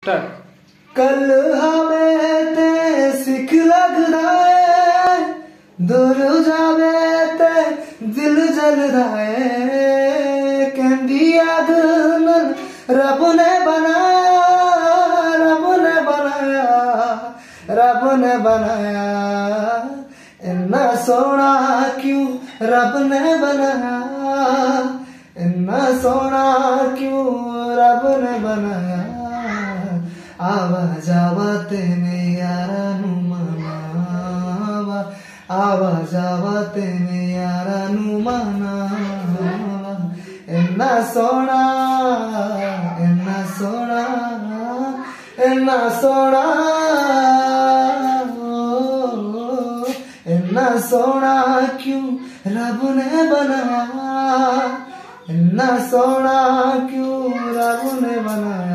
कल हमें ते सिख लगदा है, दूर जावे ते दिल जलदा है। कहंदी याद नल रब ने बनाया, रब ने बनाया, रब ने बनाया। इन्ना सोना क्यों रब ने बनाया, इन्ना सोना क्यों रब ने बनाया। आवा जावा तेने यारा नू मनावा, आवा जावा तेने यारा नू मनावा। इन्ना सोना, इन्ना सोना, इन्ना सोना, इन्ना सोना क्यों रब ने बनाया, इन्ना सोना क्यों रब ने बनाया।